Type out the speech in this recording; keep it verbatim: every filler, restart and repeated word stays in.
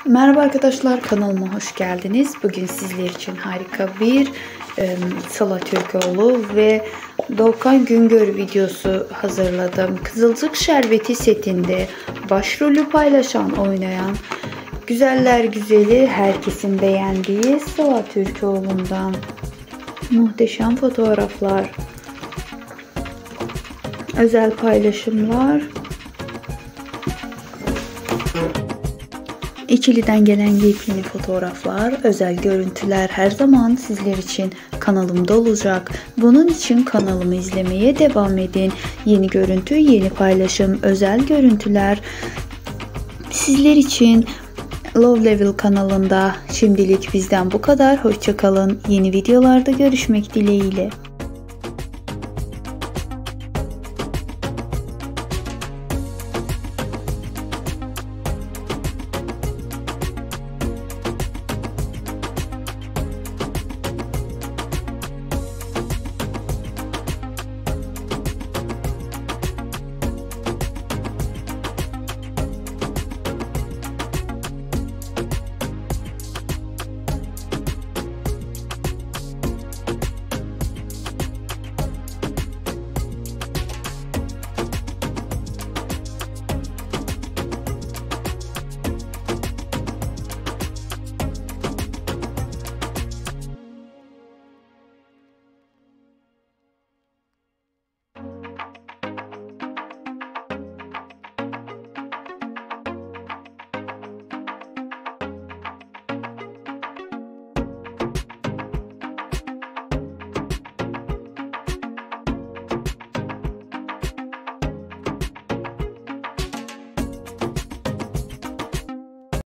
Merhaba arkadaşlar, kanalıma hoş geldiniz. Bugün sizler için harika bir e, Sıla Türkoğlu ve Doğukan Güngör videosu hazırladım. Kızılcık Şerbeti setinde başrolü paylaşan, oynayan güzeller güzeli, herkesin beğendiği Sıla Türkoğlu'ndan muhteşem fotoğraflar, özel paylaşımlar, İkiliden gelen yepyeni fotoğraflar, özel görüntüler her zaman sizler için kanalımda olacak. Bunun için kanalımı izlemeye devam edin. Yeni görüntü, yeni paylaşım, özel görüntüler sizler için Love Level kanalında. Şimdilik bizden bu kadar. Hoşça kalın. Yeni videolarda görüşmek dileğiyle.